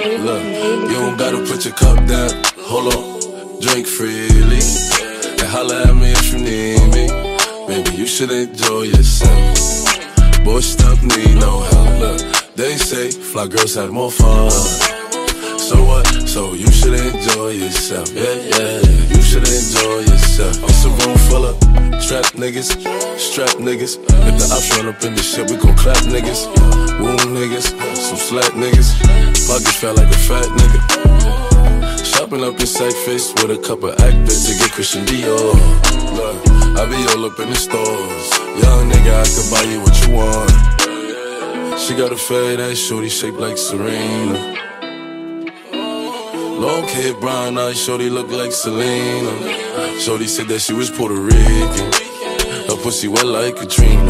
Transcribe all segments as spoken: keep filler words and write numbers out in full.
Look, you don't gotta put your cup down. Hold on, drink freely. And holla at me if you need me. Baby, you should enjoy yourself. Boy, stuff need no help. Look, they say fly girls have more fun. So what? So you should enjoy yourself. Yeah, yeah, you should enjoy yourself. It's a room full of trap niggas, strap niggas. If the ops run up in this shit, we gon' clap niggas. Wound niggas, some slatt niggas. Pockets felt like a fat nigga. Shopping up in Cypress with a couple actors to get Christian Dior. Look, I be all up in the stores. Young nigga, I could buy you what you want. She got a fat ass shorty shaped like Serena. Long hair, brown eyes, shorty look like Selena. Shorty said that she was Puerto Rican. Her pussy wet like Katrina.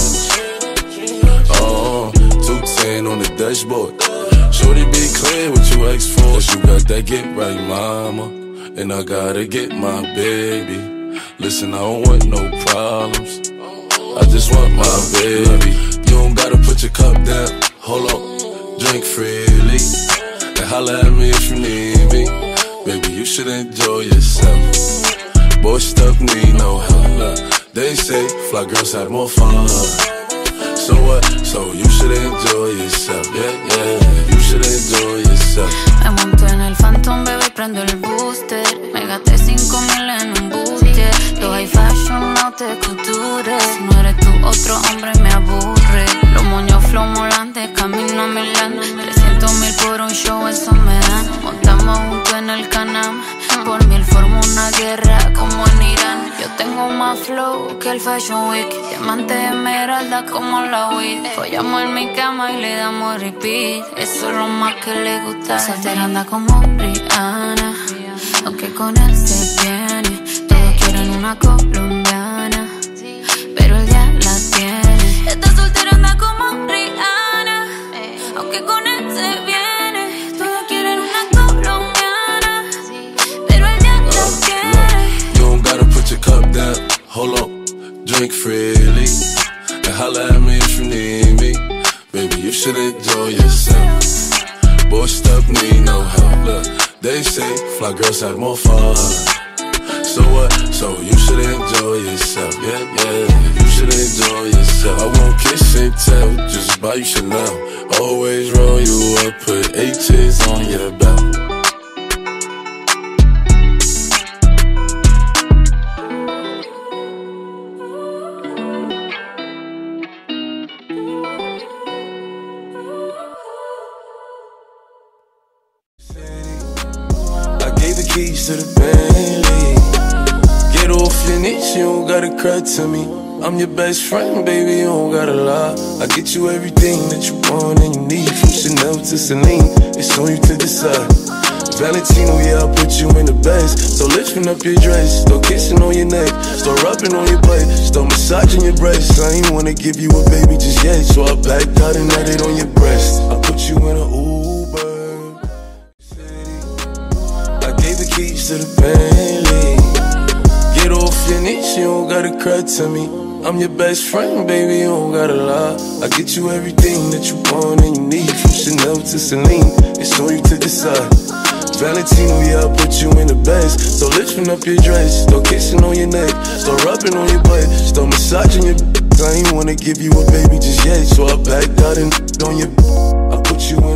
Oh, two ten on the dashboard. Shorty be clear what you ask for. Cause you got that get right, mama. And I gotta get my baby. Listen, I don't want no problems. I just want my baby. You don't gotta put your cup down. Hold on, drink freely. And holla at me if you need me. Baby, you should enjoy yourself. Boy, stuff need no help. Look, they say fly girls have more fun. So what? So you should enjoy yourself. Yeah, yeah, you should enjoy yourself. Me monto en el Phantom, bebé, prendo el booster. Me gasté cinco mil en un buste. Yo high fashion, no te cultures. Si no eres tú, otro hombre me aburre. Los moños flow molantes, camino a Milán. Trescientos mil por un show, eso me dan. Montamos juntos en el canal. Por mí él forma una guerra como en Irán. Yo tengo más flow que el Fashion Week. Diamante esmeralda como la weed. Follamos en mi cama y le damos repeat. Eso es lo más que le gusta. Soltera anda como Rihanna, aunque con él se viene. Todos quieren una colombiana, pero él ya la tiene. Esta soltera anda como Rihanna, aunque con él se viene. Todos quieren una colombiana, pero él ya la tiene. You don't gotta put your cup down. Hold on, drink freely. And holla at me if you need me. Baby, you should enjoy yourself. Boy, stuff need no help. Look, they say fly girls have more fun. So what? So you should enjoy yourself. Yeah, yeah, you should enjoy yourself. I won't kiss and tell, just buy you Chanel. Always roll you up, put H's on your belt. Keys to the Bentley. Get off your knees, you don't gotta cry to me. I'm your best friend, baby, you don't gotta lie. I get you everything that you want and you need. From Chanel to Celine, it's on you to decide. Valentino, yeah, I'll put you in the best. So lifting up your dress, start kissing on your neck, start rubbing on your butt, start massaging your breasts. I ain't wanna give you a baby just yet, so I backed out and had it on your breast. I put you in a Uber. Keys to the Bentley. Get off your knees, you don't gotta cry to me. I'm your best friend, baby, you don't gotta lie. I get you everything that you want and you need. From Chanel to Celine, it's on you to decide. Valentino, yeah, I'll put you in the best. So lifting up your dress, start kissing on your neck, start rubbing on your butt, start massaging your I ain't wanna give you a baby just yet, so I backed out and on your I put you in